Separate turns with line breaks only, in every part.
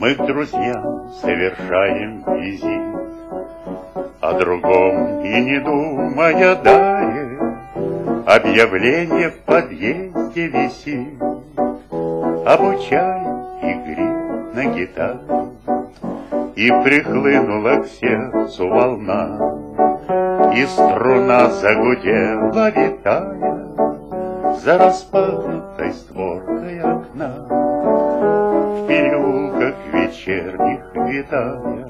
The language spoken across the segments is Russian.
Мы к друзьям совершаем визит, о другом и не думая далее, объявление в подъезде висит, обучаю игре на гитаре. И прихлынула к сердцу волна, и струна загудела, витая за распахнутой створкой окна, в переулках вечерних витая.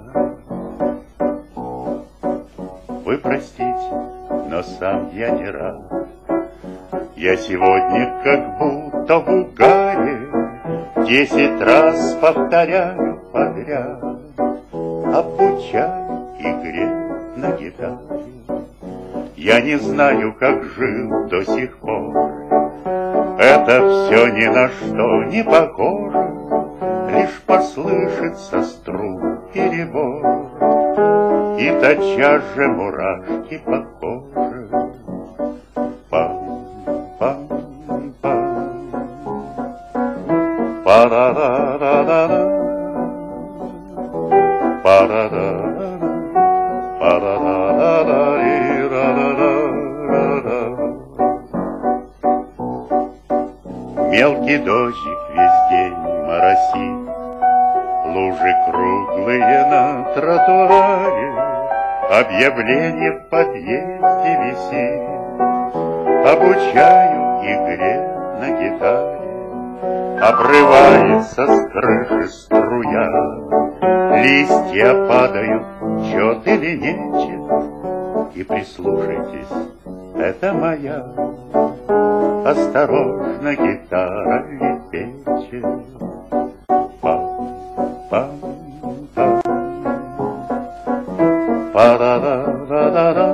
Вы простите, но сам я не рад, я сегодня как будто в угаре 10 раз повторяю подряд, обучаю игре на гитаре. Я не знаю, как жил до сих пор, это все ни на что не похоже, лишь послышится струн перебор, и тотчас же мурашки по коже. Пам-пам-пам, па-ра-ра-ра-ра-ра, па-ра-ра-ра-ра, па-ра-ра-ра-ра-ра-ра-ра. Мелкий дождик весь день моросит, лужи круглые на тротуаре, объявление в подъезде висит, обучаю игре на гитаре. Обрывается с крыши струя, листья падают, чет или нечет, и прислушайтесь, это моя осторожно гитара лепечет. Пам-пам-пам, па-ра-ра-ра-ра-ра,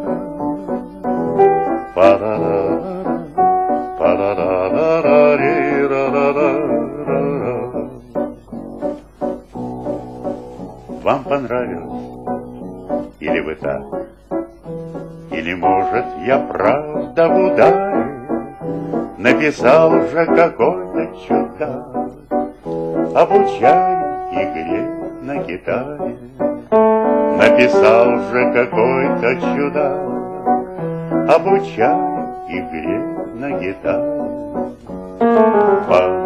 па-ра-ра-ра-ра, па-ра-ра-ра-ра-ри-ра-ра-ра-ра. Вам понравилось? Или вы так? Или, может, я правда в ударе написал же какой-то чудак, обучаю игре на гитаре. Написал же какой-то чудак, обучаю игре на гитаре.